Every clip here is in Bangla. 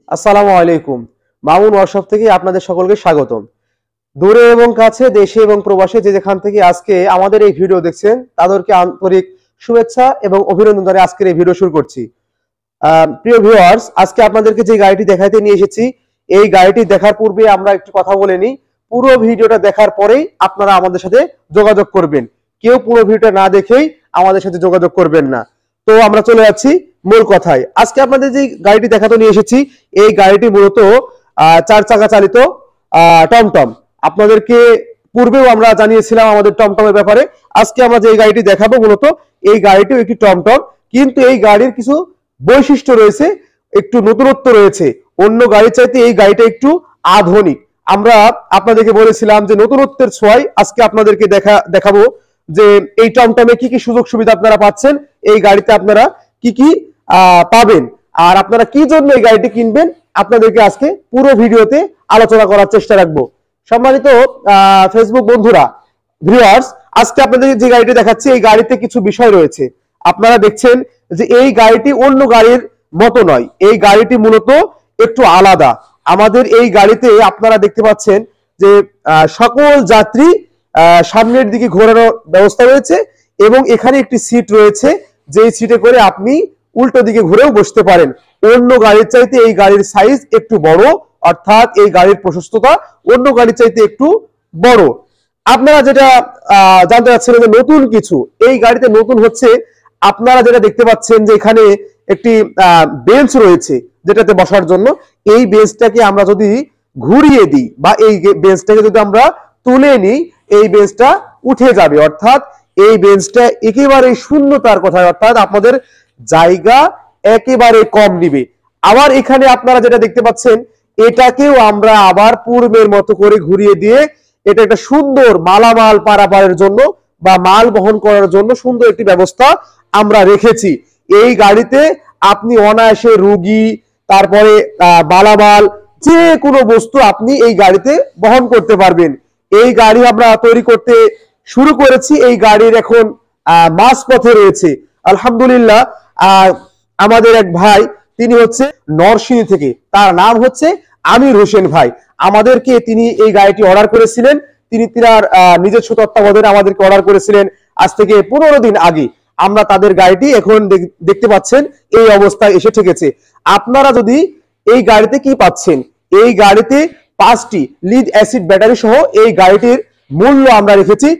আসসালামু আলাইকুম। মামুন ওয়ার্কশপ থেকে আপনাদের সকলকে স্বাগতম। দূরে এবং কাছে, দেশে এবং প্রবাসে যে যেখান থেকে আজকে আমাদের এই ভিডিও দেখছেন তাদেরকে আন্তরিক শুভেচ্ছা এবং অভিনন্দন জানিয়ে আজকের এই ভিডিও শুরু করছি। প্রিয় ভিউয়ার্স, আজকে আপনাদেরকে যে গাড়িটি দেখাইতে নিয়ে এসেছি, এই গাড়িটি দেখার পূর্বে আমরা একটু কথা বলে নিই। পুরো ভিডিওটা দেখার পরেই আপনারা আমাদের সাথে যোগাযোগ করবেন। কেউ পুরো ভিডিওটা না দেখেই আমাদের সাথে যোগাযোগ করবেন না। তো আমরা চলে যাচ্ছি মূল কথায়। আজকে আপনাদের যে গাড়িটি দেখাতে নিয়ে এসেছি, এই গাড়িটি মূলত 4 চাকা চালিত টমটম। আপনাদেরকে পূর্বেও আমরা জানিয়েছিলাম আমাদের টমটমের ব্যাপারে। আজকে আমরা যে গাড়িটি দেখাবো মূলত এই গাড়িটিও একটি টমটম, কিন্তু এই গাড়ির কিছু বৈশিষ্ট্য রয়েছে, একটু নতুনত্ব রয়েছে। অন্য গাড়ির চাইতে এই গাড়িটা একটু আধুনিক। আমরা আপনাদেরকে বলেছিলাম যে নতুনত্বের ছোঁয়ায় আজকে আপনাদেরকে দেখাবো যে এই টমটমে কি কি সুযোগ সুবিধা আপনারা পাচ্ছেন, এই গাড়িতে আপনারা কি কি পাবেন, আর আপনারা কি জন্য এই গাড়িটি কিনবেন, আপনাদেরকে আজকে পুরো ভিডিওতে আলোচনা করার চেষ্টা রাখবো। সম্মানিত ফেসবুক বন্ধুরা, ভিউয়ার্স, আজকে আপনাদের যে গাড়িটি দেখাচ্ছি এই গাড়িতে কিছু বিষয় রয়েছে। আপনারা দেখছেন যে এই গাড়িটি অন্য গাড়ির মতো নয়, এই গাড়িটি মূলত একটু আলাদা। আমাদের এই গাড়িতে আপনারা দেখতে পাচ্ছেন যে সকল যাত্রী সামনের দিকে ঘোরানোর ব্যবস্থা রয়েছে এবং এখানে একটি সিট রয়েছে, যেই সিটে করে আপনি উল্টো দিকে ঘুরেও বসতে পারেন। অন্য গাড়ির চাইতে এই গাড়ির সাইজ একটু বড়, অর্থাৎ এই গাড়ির প্রশস্ততা অন্য গাড়ির চাইতে একটু বড়। আপনারা যেটা জানতে চাচ্ছিলেন যে নতুন কিছু, এই গাড়িতে নতুন হচ্ছে আপনারা যেটা দেখতে পাচ্ছেন যে এখানে একটি বেঞ্চ রয়েছে যেটাতে বসার জন্য। এই বেঞ্চটাকে আমরা যদি ঘুরিয়ে দিই বা এই বেঞ্চটাকে যদি আমরা তুলে নিই, এই বেঞ্চটা উঠে যাবে, অর্থাৎ এই বেঞ্চটা একেবারে শূন্যতার কথা, অর্থাৎ আপনাদের জায়গা একেবারে কম নিবে। আবার এখানে আপনারা যেটা দেখতে পাচ্ছেন, এটাকেও আমরা আবার পূর্বের মতো করে ঘুরিয়ে দিয়ে এটা একটা সুন্দর মালামাল পারাপারের জন্য বা মাল বহন করার জন্য সুন্দর একটি ব্যবস্থা আমরা রেখেছি। এই গাড়িতে আপনি অনায়াসে রুগী, তারপরে মালামাল, যে কোনো বস্তু আপনি এই গাড়িতে বহন করতে পারবেন। এই গাড়ি আমরা তৈরি করতে শুরু করেছি, এই গাড়ির এখন মাঝ পথে রয়েছে। আলহামদুলিল্লাহ, আমাদের এক ভাই, তিনি হচ্ছে নরসিংদী থেকে, তার নাম হচ্ছে আমির হোসেন ভাই। আমাদেরকে তিনি এই গাড়িটি অর্ডার করেছিলেন, তিনি তার নিজস্ব তত্ত্বাবধানে আমাদেরকে অর্ডার করেছিলেন আজ থেকে 15 দিন আগে। আমরা তাদের গাড়িটি এখন দেখতে পাচ্ছেন এই অবস্থায় এসে ঠেকেছে। আপনারা যদি এই গাড়িতে কি পাচ্ছেন, এই গাড়িতে 5টি লিড অ্যাসিড ব্যাটারি সহ এই গাড়িটির মূল্য আমরা রেখেছি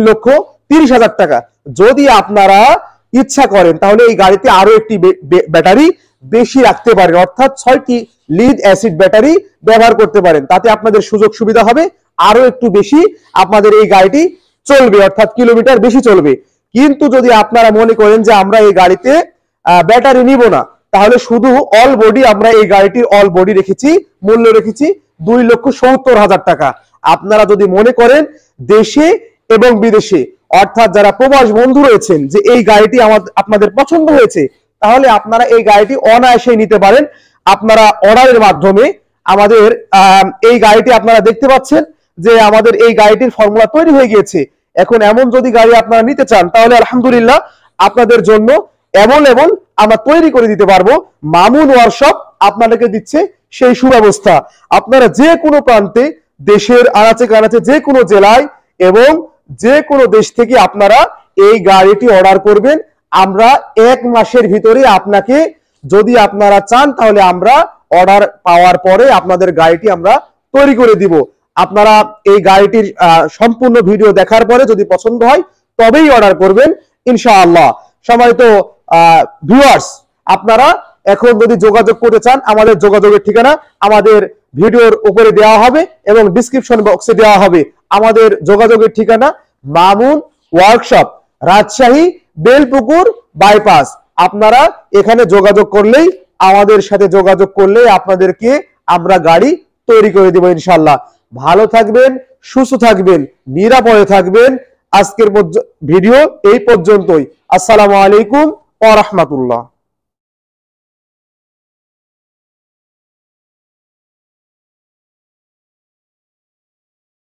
3,30,000 টাকা। যদি আপনারা ইচ্ছা করেন তাহলে এই গাড়িতে আরো একটি ব্যাটারি বেশি রাখতে পারেন, অর্থাৎ 6টি লিড অ্যাসিড ব্যাটারি ব্যবহার করতে পারেন। তাতে আপনাদের সুযোগ সুবিধা হবে, আরো একটু বেশি আপনাদের এই গাড়িটি চলবে, অর্থাৎ কিলোমিটার বেশি চলবে। কিন্তু যদি আপনারা মনে করেন যে আমরা এই গাড়িতে ব্যাটারি নিব না, তাহলে শুধু অল বডি, আমরা এই গাড়িটির অল বডি রেখেছি, মূল্য রেখেছি 2,70,000 টাকা। আপনারা যদি মনে করেন দেশে এবং বিদেশে, অর্থাৎ যারা প্রবাস বন্ধু রয়েছেন, যে এই গাড়িটি আপনাদের পছন্দ হয়েছে, তাহলে আপনারা এই গাড়িটি অনায়াসে নিতে পারেন। আপনারা অর্ডারের মাধ্যমে আমাদের এই গাড়িটি আপনারা দেখতে পাচ্ছেন যে আমাদের এই গাড়িটির ফর্মুলা তৈরি হয়ে গিয়েছে। এখন এমন যদি গাড়ি আপনারা নিতে চান, তাহলে আলহামদুলিল্লাহ আপনাদের জন্য এমন আমরা তৈরি করে দিতে পারবো। মামুন ওয়ার্কশপ আপনাদেরকে দিচ্ছে সেই সুব্যবস্থা। আপনারা যে কোনো প্রান্তে, দেশের আনাচে কানাচে, যে কোনো জেলায় এবং যে কোনো দেশ থেকে আপনারা এই গাড়িটি অর্ডার করবেন। আমরা 1 মাসের ভিতরে আপনাকে, যদি আপনারা চান, তাহলে আমরা অর্ডার পাওয়ার পরে আপনাদের গাড়িটি আমরা তৈরি করে দিব। আপনারা এই গাড়িটির সম্পূর্ণ ভিডিও দেখার পরে যদি পছন্দ হয় তবেই অর্ডার করবেন ইনশাআল্লাহ। সম্মানিত ভিউয়ার্স, আপনারা এখন যদি যোগাযোগ করতে চান, আমাদের যোগাযোগের ঠিকানা আমাদের ভিডিওর উপরে দেওয়া হবে এবং ডেসক্রিপশন বক্সে দেওয়া হবে। আমাদের যোগাযোগের ঠিকানা মামুন ওয়ার্কশপ, রাজশাহী বেলপুকুর বাইপাস। আপনারা এখানে যোগাযোগ করলেই, আমাদের সাথে যোগাযোগ করলেই আপনাদেরকে আমরা গাড়ি তৈরি করে দেব ইনশাআল্লাহ। ভালো থাকবেন, সুস্থ থাকবেন, নিরাপদে থাকবেন। আজকের ভিডিও এই পর্যন্তই। আসসালামু আলাইকুম ওয়া রাহমাতুল্লাহ।